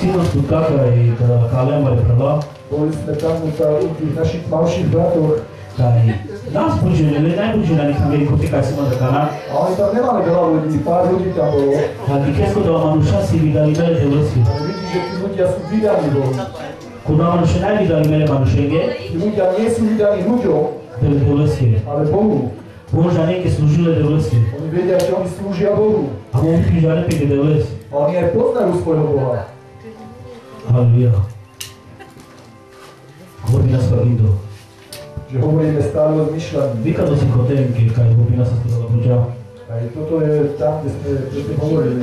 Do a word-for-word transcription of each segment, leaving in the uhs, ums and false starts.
Sino sputaka i kada mali prava. Boli sme tam u tých našich malších bratoch. Kaj nás počínali, najpočínali Ameriku týka si ma takana. A oni tam nemali veľa ľudí, pár ľudí tam bolo. A ty kesko do manuša si vydali mele devlesi. A vidíš, že tí ľudia sú vydaní Bohu. Kuda manuša najvydali mele manušenge. Tí ľudia nie sú vydaní ľuďom, Devlesi. ale Bohu. Možda neke slúžile devlesi. Oni vedia, že oni slúžia Bohu. A on pížale peke devlesi. A oni aj poznajú svojho Boha. Halleluja. Hovorí nás Pavindo. Že hovoríme stále o zmyšľaní. Vykado si kotenke, kaj hovorí násastala buďa. Aj toto je tam, kde sme predtým hovorili.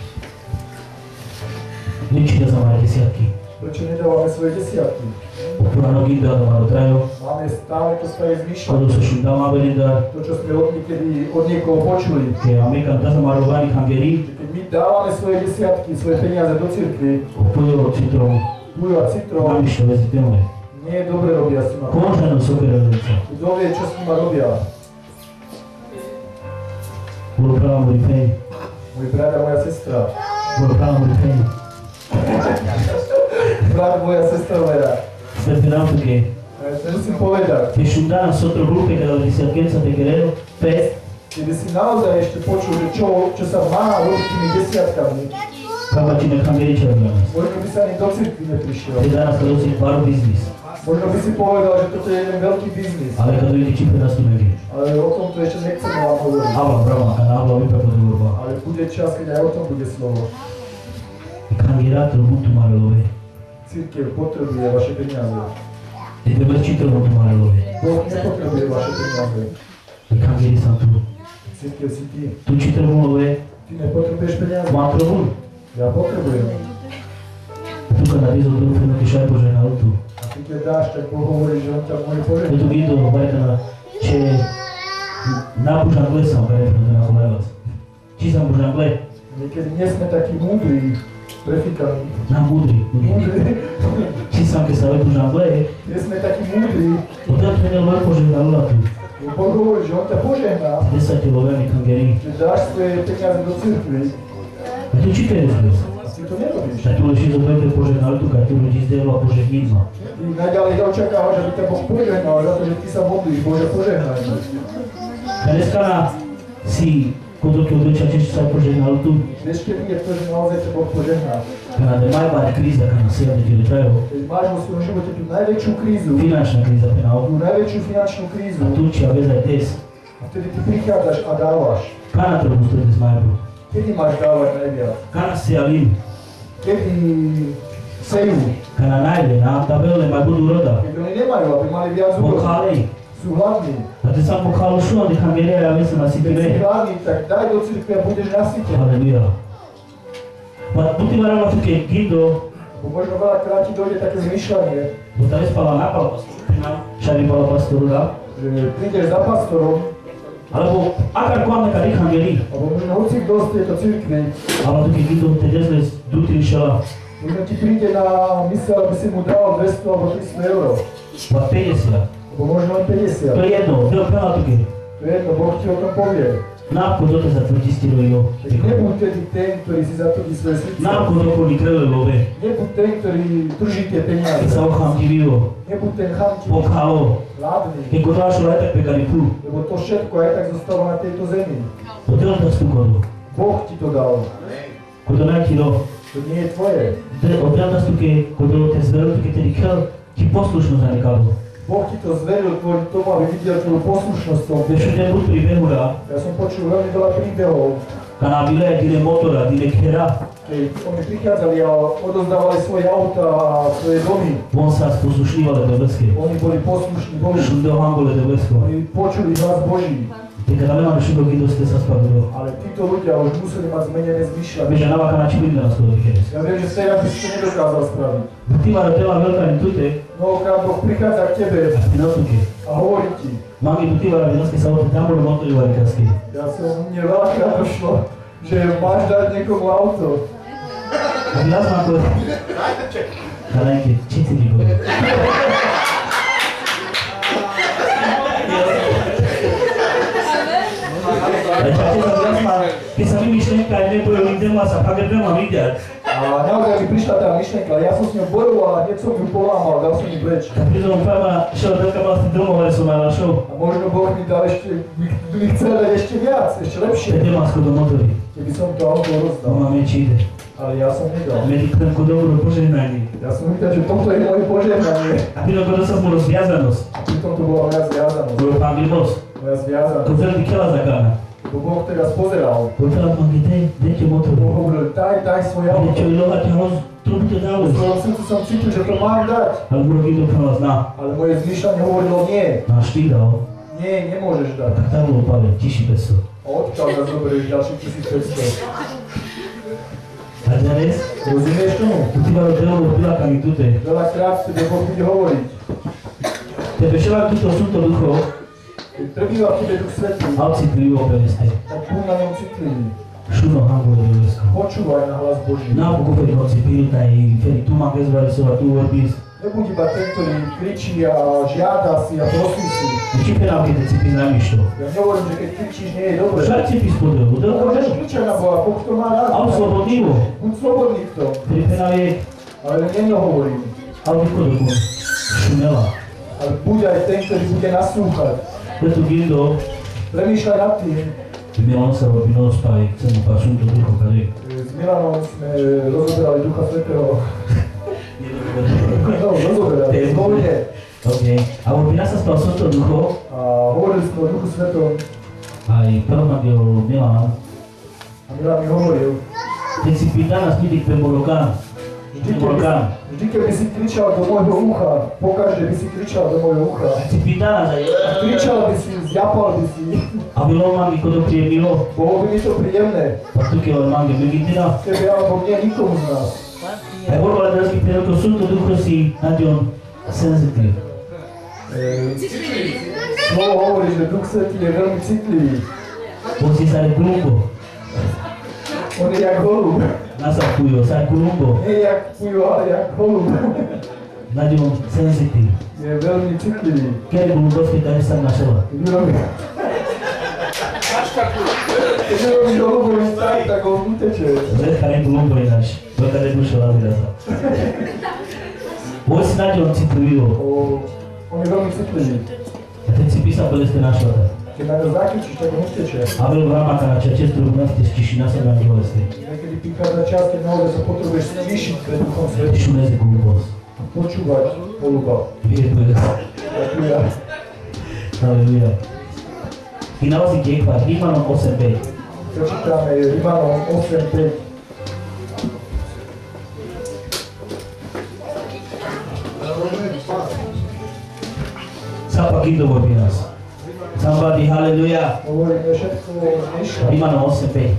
Ničine sa majú desiatky. Prečo nedávame svoje desiatky? Purano ginda da malo trajo. Máme stále to svoje zmyšľanie. Kodo sa šim dama beneda. To, čo sme od niekedy od niekoho počuli. Ke Amerikan da sa marovani hangeri. Keď my dávame svoje desiatky, svoje peniaze do cirkvi, Opojo citrom. bujú a citrom, Namišle vezi teme. nie je dobre robia s nima. Kožano soperevica. Kto vie, čo s nima robia? Bolo prava mori fej. Môj brat a moja sestra. Bolo prava mori fej. Brat, moja sestra moja. Sve penautuke. Ja musím povedať, Ke šundana sotro grupe kada desiatkenca te gerero. Fest. keby si naozaj ešte počul, že čo, čo sa má robiť tými desiatkami, Kavačine hangeriča dla nas. možno by sa ani do cirkvi neprišiel. Te danas kada si bar biznis. Možno by si povedal, že toto je jeden veľký biznis. Ale kada vidi čipe nas tu nege. Ale o tom to ešte nechceme vám hovoriť. Ava brava, kana ava vipa podvorba. Ale bude čas, keď aj o tom bude slovo. I kandidator buntu marelove. Cirkev potrebuje vaše peniaze. I treba čitro buntu marelove. Boh nepotrebuje vaše peniaze. I kangeri sam tu. Cirkev si ty. Tu čitro bunove. Ty nepotrebuješ peniaze. Matro bun. Ja potrebujem. Tu kada rizo do ufeno kišaj poženal tu. A ty keď dáš, tak Boh hovorí, že on ťa môže Tu požehnať. vidio bajkana, че na bužangle sam verejno na cholevac. Či sam bužangle? Niekedy nie sme takí múdri, prefikaní. Na mudri. Múdri. Či sam ke sa bužangle, Nie sme takí múdri. potem mene love poženal tu. Boh hovorí, že on ťa požehná, Desať lovemi kangeri. že dáš svoje peniaze do cirkvi. A tu či to je zbez? A ty to nerobíš. A tu leží do bebe poženal tu, kaj tu ľudí zdelo a požehnizma. Ty naďalej očakávaš, aby ťa Boh požehnal, za to, že ty sa modlíš, Bože požehnaj. A dneska si kodo ke odveča či sa poženal tu. Vieš, keď je to, že naozaj ťa Boh požehná. Kana da najbar kríza, kana si javne tili trajo. Keď máš vo svojom živote tú najväčšiu krízu, Finančná kríza penal. tú najväčšiu finančnú krízu, A tu či a vezaj des. a vtedy ty prichádzaš a dávaš. Kana to busto des majbu. Kedy máš dávať najviac? Kana si javim. Kedy sejú, Kana najde na tabele ma budu roda. keď oni nemajú, aby mali viac úrok, Bokhalej. sú hladní. A ty sam bokhalu šu, a nechám vieria, ja vesem asi Keď si pire. hladný, tak daj do cirkvi a budeš nasytený. Halleluja. Pa buti marala tu ke gindo, Bo možno veľakrát ti dojde také zmyšľanie, bo ta vespala napala pastoru. Šari pala pastoru da. že prídeš za pastorom, Alebo akar kvame kad nechám vieri. alebo možno hoci kto z tejto cirkvi, Ale tu ke gindo te desne dutri šala. možno ti príde na mysel, aby si mu dal dvesto alebo tristo eur, Pa pedeset. alebo možno len To päťdesiat. je jedno, veľa pela tu ke. To je jedno, Boh ti o tom povie. Napko dote za tvrdí stirojo. Tak nebuď tedy ten, ktorý si zatvrdí svoje srdce. Napko dokoli krele love. Nebuď ten, ktorý drží tie Keď peniaze. sa ochám divivo. Nebuď ten chamtivý, Pokhalo. hladný, Keď godášu aj tak pekali fu. lebo to všetko aj tak zostalo na tejto zemi. Potem da stukodu. Boh ti to dal, Kodo najtilo. to nie je tvoje. Odjavda stuke, kodo te zveru tuke te rikel, ti poslušno zanekalo. Boh ti to zveril kvôli tomu, aby videl tvoju poslušnosť v tom. Veš ten bud pribehura, Ja som počul veľmi veľa príbehov, kana bile dile motora, dile kera, keď oni prichádzali a odozdávali svoje auta a svoje domy. on sa poslušnívale do veske. Oni boli poslušní Bohu, Šundo hambole do vesko. oni počuli hlas Boží, Te kada nema šundo kido ste sa spadilo. ale títo ľudia už museli mať zmenené zmyšľanie. Veš, nava kana či bidne na skoro vykeres. Ja viem, že teraz by si to nedokázal spraviť. Ti mara tela velika ni tute, Mnohokrát Boh prichádza k tebe a ti notuke. a hovorí ti. Mami tu ti mara vinoske sa ote tambole motori varikaski. Ja som, mne veľakrát došlo, že máš dať niekomu auto. A ja som ako... Kalajke, či ti mi bude? Ale čate sa jasná, keď sa mi myšlenka aj nebude lidem a sa pak idem a vidiať. A naozaj mi prišla išla tá myšlenka, ja som s ňou bojoval a hneď som ju polámal, dal som ju preč. Tak pri tom Pána šiel veľká vlastne domov, ale som aj našol. A možno Boh mi dal ešte, by chcel dať ešte viac, ešte lepšie. Teď nemám skoro motory. Keby som to auto rozdal. No máme či ide. Ale ja som nedal. Medzi kremku dobrú požehnanie. Ja som myslel, že toto je moje požehnanie. A pri tom sa mu rozviazanosť. A pritom to bola moja zviazanosť. Bolo pán Bilbos. Moja zviazanosť. To veľmi kela zakána. Bo Boh teraz pozeral. Povedal pán, dej, dejte motor. Boh hovoril, daj, daj svoje auto. Dejte ilovať a roz, truby to dále. V svojom srdci som cítil, že to mám dať. Ale urobí to pre vás na. Ale moje zmýšľanie hovorilo, nie. Náš ty dal. Nie, nemôžeš dať. Tak tam bolo Pavel, tisícpäťsto. A odkiaľ nás zoberieš ďalších tisícpäťsto. A dnes? Rozumieš tomu? Tu ty malo drevo pilakami tuto. Veľakrát tebe Boh bude hovoriť. Tebe všelak túto sú to duchov. Keď prebýva v tebe Duch Svätý, A citlivo preveste. tak buď na ňom citlivý. Šuno hango je dolesko. Počúvaj na hlas Boží. Na pokúpej hoci pilta i feri tu má kezvarisova tu orbis. Nebuď iba ten, ktorý kričí a žiada si a prosí si. Či penám, keď si pís namýšľo. Ja nehovorím, že keď kričíš, nie je dobré. Však si pís podelu, to Môžeš je kričať na Boha, Boh to má rád. a slobodnivo. Buď slobodný v tom. Pri penám je, Ale nehovorím. ale vyko dobu. Šumela. Ale buď aj ten, ktorý bude naslúchať. Preto Gildo, Premýšľaj nad tým. Milan sa robí nospaj, chcem mu pášum to ducho, kade. S Milanom sme rozoberali Ducha Svätého. No, rozoberali, zvolne. OK. A Urbina sa spal Sveto ducho, A hovorili sme o Duchu Svätom. aj prvnadil Milan. A Milan mi hovoril, Keď si pýta nás pýtik pre Morokán. vždy keby, vždy keby si kričal do môjho ucha, pokaždé by si kričal do môjho ucha. Si pýta nás aj. A kričal by si, zjapal by si. A bylo mám kdo prijemilo. Bolo by mi to príjemné. Pa tu keď mám Megitina. Tebe alebo mne, nikomu z nás. Aj bol ale drazky pre to sú to ducho si naďom senzitív. Slovo hovorí, že Duch Svätý je veľmi citlivý. On si sa klumbo. On je jak holub. Nasakujú sa klumbo. Nie jak pujo, ale jak holub. Naďom senzitív. Je veľmi citlivý. Kedy klumboské tady sa našela. Keď urobí... Keď urobíš holubový strach, tak on uteče. Zvedka ne klumbo ináč. Veľká neduša lazira sa. Boj si naďom citlivo. On je veľmi citlivý. A teď si písal bolesté našla. Keď na ňo zakričíš, tak on uteče. A byl v ramaka na čače, ktorú nás te stiší na sebe ani bolesté. Niekedy prichádza čas, keď naozaj sa potrebuješ stíšiť pred Duchom Svätým. Tišu nezi klumbos. A počúvať holuba. Vieduje. Ďakujem. Halleluja. I na vás je ekvar, Rímanom osem päť. Prečítame Rímanom osem päť. Sapa kým dovolí nás. Somebody, halleluja. Hovoríme všetko dnešné. Rímanom osem päť.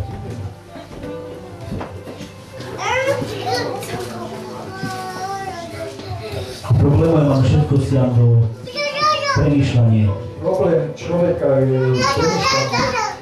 Problémom mám všetko siam do premýšľanie. Problém človeka je premýšľanie.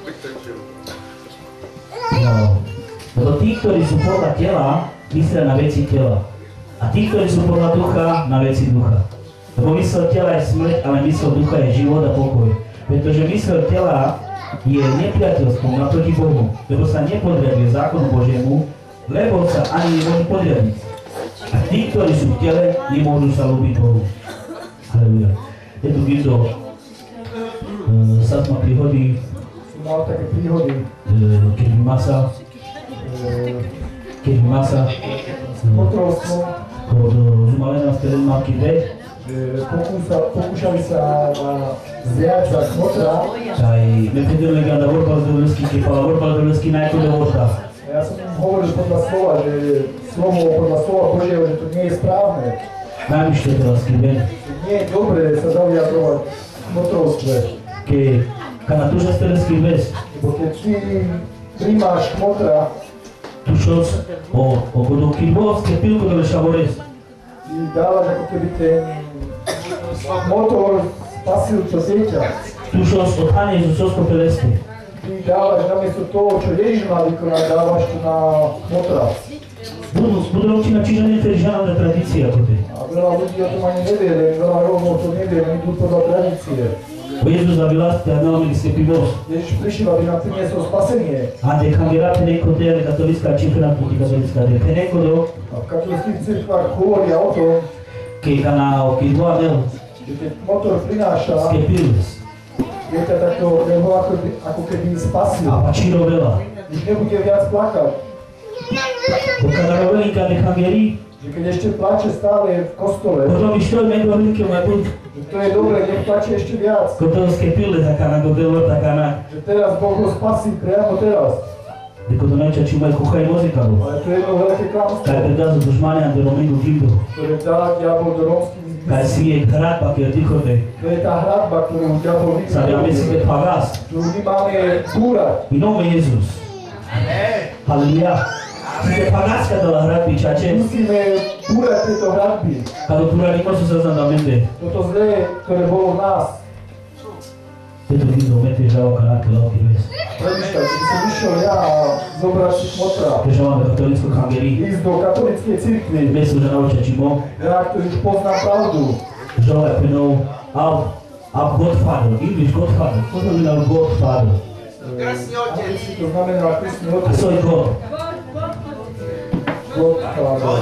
No. Lebo tí, ktorí sú podľa tela, myslia na veci tela. A tí, ktorí sú podľa ducha, na veci ducha. Lebo mysel tela je smrť, ale mysel ducha je život a pokoj. Pretože mysel tela je nepriateľstvom naproti Bohu, lebo sa nepodriaduje zákonu Božiemu, lebo sa ani nemôžu podriadiť. A tí, ktorí sú v tele, nemôžu sa ľúbiť Bohu. Halleluja. Je tu Gildo. Uh, Sad má príhody, Mal také príhody. uh, keď masa, keď masa, Potrovstvo, kod zumalená z terenmávky dve, pokúšali sa na zjať za kmotra. aj nepredel legenda Vorbal Zdolevský, keď pala Vorbal Zdolevský najako do vorta. A ja som im hovoril podľa slova, že slovo podľa slova Božieho, že to nie je správne. Najvyššie telský deň, Nie je dobré sa zaviazovať v kmotrovstve. keď kana tuža stelenský vec, Lebo keď ty príjmaš kmotra, tušos o, o godovky bovské pilko do šavorec, ty dávaš ako keby ten motor spasil to dieťa. tušos od Hane Jezusosko Pelesky. Ty dávaš namiesto toho, čo Ježiš má vykonať, dávaš to na kmotra. Budú, budú ročina čižanie, to je žiadna tradícia ako ty. A veľa ľudí o tom ani nevie, len veľa Rómov to nevie, oni idú podľa tradície. Jezus a vylastil a nám skepivosť. Ježiš prišiel, aby nám priniesol spasenie. A decambierà peneko dele cattolica cifra tutti cattolica del peneko do A v katolických cirkvách hovoria o tom, che canao che duadel že keď motor prináša, skepilis je ťa takto, je ho ako, ako keby spasil. a pacino vela. Už nebude viac plakať. O canarovelinka decambieri Že keď ešte plače stále v kostole, potom što je mego linke mai bun. že to je dobre, nech plače ešte viac. Koto skepile za kana do delo ta kana. Že teraz Boh ho spasí priamo teraz. De koto najča čuma kucha i muzika. Ale to je jedno veľké klamstvo, Kaj predazo dušmania do Romingu Gildo. ktoré dá diabol do rómskych Kaj zmyslí. si je hradba che oddychote. To je tá hradba, ktorú diabol Sa ja myslíte pagas. ktorú my máme búrať. In nome Jesus. Halleluja. Siete pagaska dalla hradbi čače. Musíme búrať tieto hradby. Kada pluralimo su sazandamente. Toto zlé, ktoré bolo v nás. Tieto Gildo mette žao kanake lauki ves. Premýšľaj, keď som išiel ja a zobrať si kmotra, Že máme katolicko kangeri. ísť do katolíckej cirkvi, Mesu že naučia čimo. ja, ktorý už poznám pravdu. Žao je penou Ab, Ab Godfather. English Godfather. Co znamená Godfather? Krásny otec. To znamená krásny A otec. co je God? Godfather.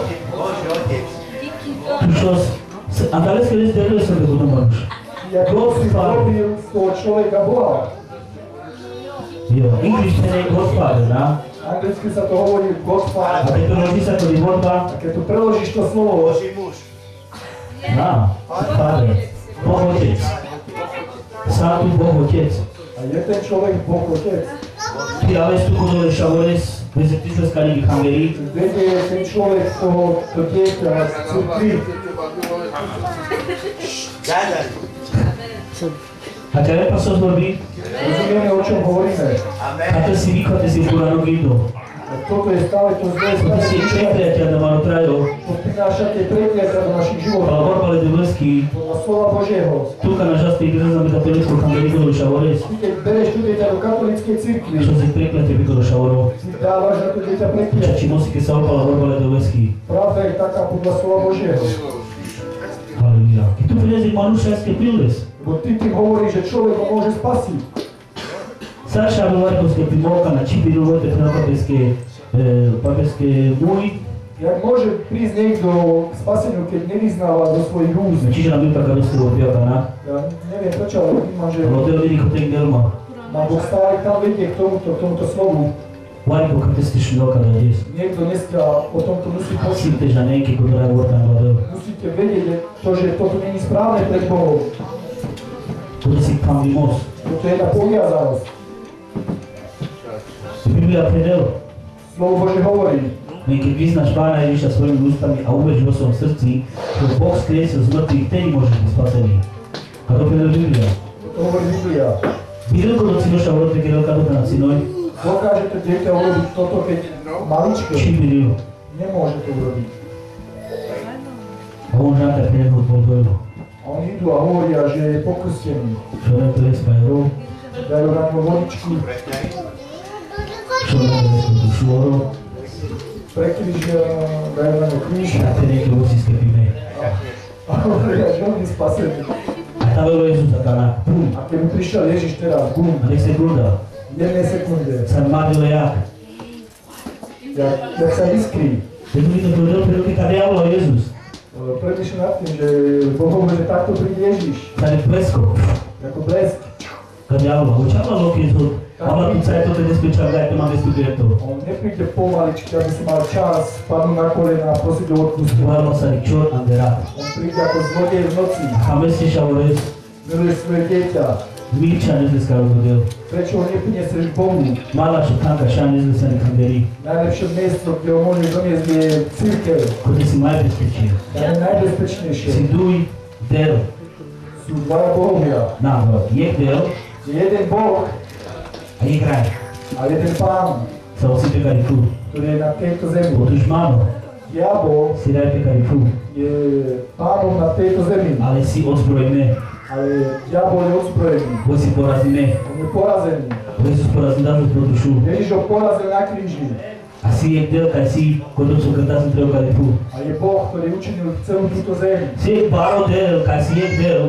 Tušos, andaleske već deluje se da budu manuš. Jak Boh si zrobil z toho človeka Boha. Jo, English ten je Godfather, na? Anglicky sa to hovorí A Godfather. keď to rodí sa to divodba, A keď tu preložíš to slovo, na, Father, Boh Otec. Sám tu Boh Otec. a je ten človek Boh Otec, Ty ale tu kodole šavores, bez ty sa skali kangeri, vedie ten človek toho, to dieťa z cirkvi. a ťa lepa sa zborbi, Rozumieme, o čom hovoríme. a to si východ, si purano gido. A toto je stále to zlé To si spasenie. čepriatia da malo trajo, To prináša tie prekliatia do našich ale životov. borbale divlsky, Podľa slova Božieho. tuka na žasti igre znamená katolicko kangeri kodole šavores, Ty keď bereš tu dieťa do katolíckej cirkvi, čo si prekletie by kodole šavoro. ty dávaš na to dieťa Ča prekliatie. či nosí, keď sa opala borbale divlsky. Pravda je taká podľa slova Božieho. Halleluja. I tu vylezi manuša skepiles. Lebo ty tým hovoríš, že človek ho môže spasiť. Saša Markovské primorka na Čibiru, to je papeské, papeské múj, Jak môže prísť niekto k spaseniu, keď nevyznáva do svojich úst? čiže nám vypaka dostalo odbiaka na, Ja neviem prečo, ale vnímam, že ale odel vidí chotek delma. ma Boh stále tam vedie k tomuto, k tomuto slovu. Варіку катистичний доказа є. Niekto dneska o tomto musí počuť. Сіти жанейки, котра говорить на владу. Musíte vedieť, že to, že toto není správne pred Bohom. Коли си там вімос. Toto je jedna poviazanosť. Біблія предел. Slovo Bože hovorí, Ми keď vyznáš Pána Ježiša svojimi ústami a uveríš vo svojom srdci, že Boh skriesil z mŕtvych, vtedy môžeš byť spasený. A to predel Biblia. to hovorí Biblia. Бирилко до цinoša urote Kirelka do na cinoj, Dokáže to dieťa urobiť toto, keď maličké. či biril. Nemôže to urobiť. A on žáka preneho bol dojlo. A oni idú a hovoria, že je pokrstený. Čo ne to je spajerov, Dajú na ňo vodičku, čo ne to je to švoro, prekryž, dajú na ňo kríž a te neke vosíske pime. a hovoria, že on je spasený. A tam bolo Jezus a tána, bum, A keď mu prišiel Ježiš teraz, bum, a nech sekunda, v jednej sekunde, sa mádilo jak. jak, jak sa iskrí. Teď mi to predel predel diablo Jezus. Premýšľam nad tým, že Boh hovorí, že takto príde Ježiš, Sa ne presko. ako blesk. Kad diablo, učala loki zhod. Mama tu sa je to tedy spečal, daj to máme studiuje to. On nepríde pomaličky, aby si mal čas padnúť na kolena a prosiť o odpustenie. Stvarno sa ni čor anderat. On príde ako zlodej v noci, A mesti šavores, miluje svoje dieťa. Milča nezleska rozhodil. Prečo ho neprinesieš Bohu? Mala čo tanka ša nezleska ni kanderi. Najlepšie miesto, kde ho môžeš doniesť, je cirkev. Kod si maj bezpečie. Tam je najbezpečnejšie. Si duj, del. Sú dvaja bohovia. Navrát. Jek del Je jeden Boh a je kraj. a jeden Pán, Sa osi pekari tu. ktorý je na tejto zemi. Otuž mano, Diabol si daj pekari tu. je pánom na tejto zemi, Ale si odzbrojme. ale diabol je odzbrojený. Bo si porazíme. On je porazený. Jezus porazil dázu pro dušu. Ježiš ho porazil na kríži. A si jek del, kaj si, kodom sú krtásim treba kari tu. A je Boh, ktorý učinil celú túto zem. Si jek baro del, kaj si jek del.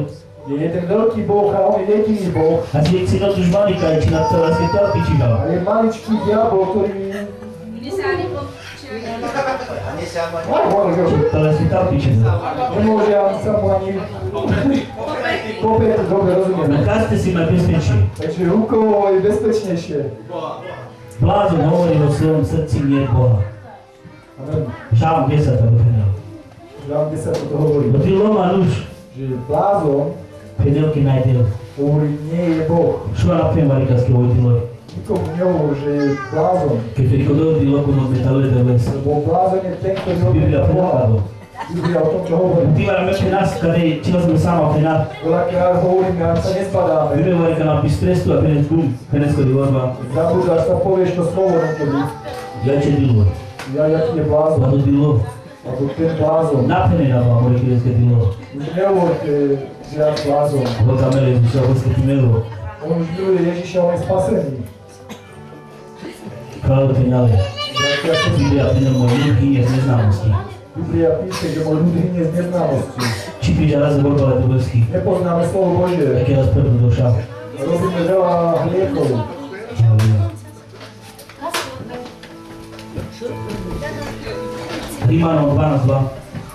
Je jeden veľký Boh a on je jediný Boh. A si si to už malíka, či na celé sveta pičíha. A je maličký diabol, ktorý... Celé sveta pičíha. Nemôže ani sa mu ani... Popäť, dobre, rozumiem. Na kaste si ma bezpečí. Takže rukovo je bezpečnejšie. Blázon hovorí vo svojom srdci nie Boha. Amen. Žálm desať to vypínal. Žálm desať to hovorí. Bo ty loma nuž, Že blázon pedelky najdel. hovorí, nie je Boh. Šo napiem varikaské vojtiloj. Nikomu nehovorí, že je blázon. Keď to dojde loku no metaluje do les. Lebo blázon je ten, ktorý robí Biblia Boha. predkladol. Biblia o tom, čo hovorí. Ty varam ešte nás, kade čila sme sama pre nás. Veľakrát hovoríme, ak sa nespadáme. Biblia varika nám pís trestu a penec bum, penec kodi vorba. Zabudzáš sa, povieš to slovo niekedy. Ja če dilo. Ja, jaký je blázon. Vado dilo. Alebo ten blázon. Napene na vám, hovorí kideske dilo. Už nehovorte, že ja blázon. Voľká mele, už sa vôzke ti melo. On už miluje Ježiša, on je spasený. Kráľov penale. Ja som Biblia penel môj ľud hynie z neznámosti. Biblia píše, že môj ľud hynie z neznámosti. Či píša raz vorba letobelský. Nepoznáme slovo Božie. Také raz prvú duša. Robíme veľa hriechov. Rímanom dvanásť dva.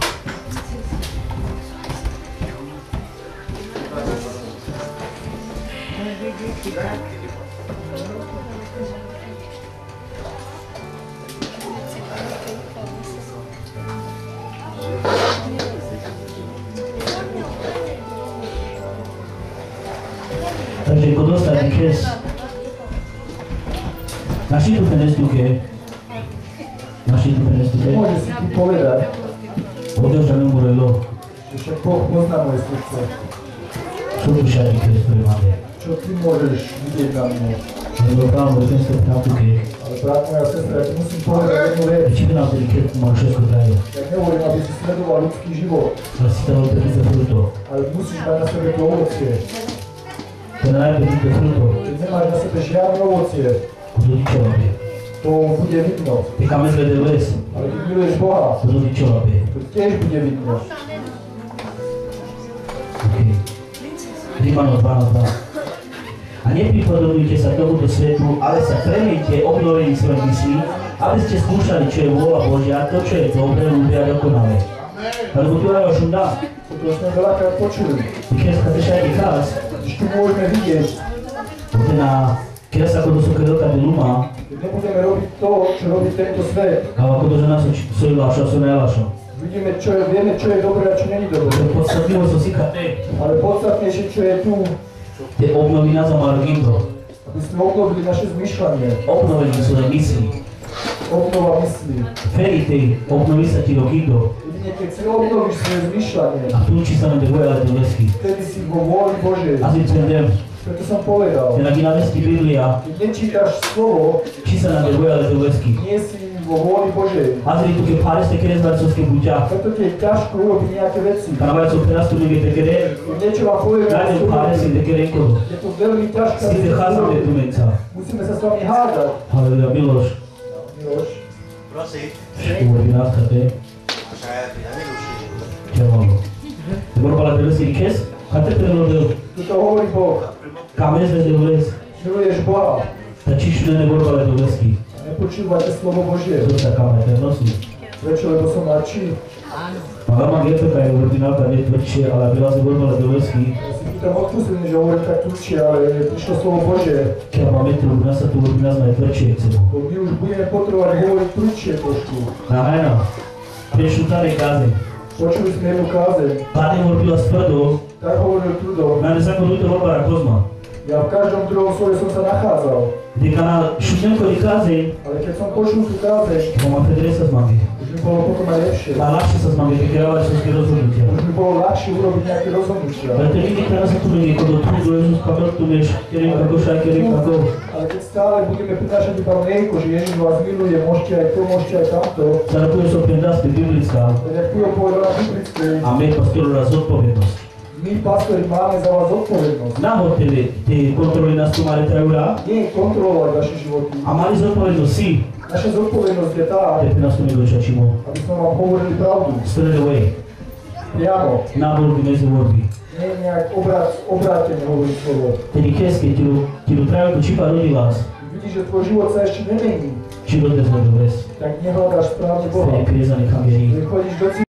Takže kto dostane kes naši tu penestuke, naši tu penestuke, Môže si ti povedať, održané umorelo, že však Boh pozná moje srdce. čo tu všade kes, ktoré máme. Čo ty môžeš vidieť na mne? Lebo právo, ten ste v tátuke, Ale brat, moja sestra, ja ti musím povedať jednu vec. či by nám tedy kes mal všetko dajú. Ja nehovorím, aby si sledoval ľudský život, Ale si to veľmi pekne fruto. ale musíš mať na sebe to ovocie. To je najpekne fruto. Keď nemáš na sebe žiadne ovocie, Kto ti čo robí? to bude vidno. Ty kam zvedel les, Ale keď miluješ Boha, kto ti čo robí? to tiež bude vidno. Okay. Rímanom dvanásť dva. A nepripodobňujte sa tomuto svetu, ale sa premieňte obnovení svojej mysli, aby ste skúšali, čo je vôľa Božia, to, čo je dobré, ľúbe a dokonalé. Lebo tu je vašom dá. To sme veľakrát počuli. I keď chceš aj vykaz, Když tu môžeme vidieť, poďte na keď sa ako dosoké dokáde luma, keď nebudeme robiť to, čo robí tento svet, a ako to, že nás sú lašo, sú najlašo. vidíme, čo je, vieme, čo je dobré a čo není To dobré. je podstatlivo, co si kate, Ale podstatnejšie, čo je tu, je obnoví nás a marginto. aby sme obnovili naše zmyšľanie, Obnovení svoje mysli. obnova myslí. Ferite, obnoví sa ti do gindo. Jedine, keď si obnovíš svoje zmyšľanie, A tu či sa nám devoje, ale do lesky. vtedy si vo vôli Božej. A si tvrdem, Preto som povedal, že na gynavesti Biblia, keď nečítaš slovo, či sa nám devoje, ale do lesky. nie si vo vôli Božej. A si tu keď páre ste kere zvarcovské buťa, Preto ti je ťažko urobiť nejaké veci. kanavajco prenastu neviete kere, Keď niečo vám poviem, nájdem páre si te kere kodo. je to veľmi ťažké. Si te cházame tu menca. Musíme sa s vami hádať. Haleluja, Miloš, Miloš, Prosím, uvorí nás kate, a šaja ti nevyruší. červano. Borbala te lesky kes, kate prerodil, toto hovorí Boh. kamen zvedel les, Miluješ Boha. ta čišne ne borbala te lesky. Nepočúvajte slovo Božie. To sa kamen, ten nosí. Prečo? Lebo som mladší. Mama Gerteka je ordinálka nie tvrdšie, ale byla si borbala te lesky. Ja si pýtam odpustenie, že hovorím tak tučie, ale prišlo slovo Božie. Keď máme tu, nás sa tu ordinálka najtvrdšie chce. Bo my už budeme potrebovať hovoriť prudšie trošku. Na hajno, priešu tady kázeň. Počuli sme jednu kázeň. Tady hovorila s tvrdou, Tak hovoril Trudo. na nezákonú to Borbara Kozma. Ja v každom druhom slove som sa nachádzal. Kde kanál šutňanko je kázeň, Ale keď som počul tú kázeň, bo má Federe sa zmami. už mi bolo potom aj lepšie. A ľahšie sa zmami, keď kierovať všetky rozhodnutia. Už mi bolo ľahšie urobiť nejaké rozhodnutia. Preto vidíte, teraz sa tu niekto do tu, do Jezus Pavel, tu vieš, kerým kako šaj, kerým kako. Ale keď stále budeme prinášať iba mlieko, že Ježiš vás miluje, môžete aj to, môžete aj tamto, Zarakuje sa opäť biblická tak jak Pujo povedal na biblickej, a my pastorov raz zodpovednosť. my pastori máme za vás zodpovednosť. Nahodili, tie kontroly nás tu mali trajúra Nie kontrolovať vaše životy. a mali zodpovednosť si. Naša zodpovednosť je tá, Teď nás tu niekto čačimo. aby sme vám hovorili pravdu. Straight away. priamo. na voľby medzi voľby. Nie nejak obrát, obrátene hovoriť slovo. Tedy keď ti ti práve či rodila, Vidíš, že tvoj život sa ešte nemení, život je zložil vec. tak nehľadáš správne Boha. Vtedy, keď je zanechám viery. Keď chodíš do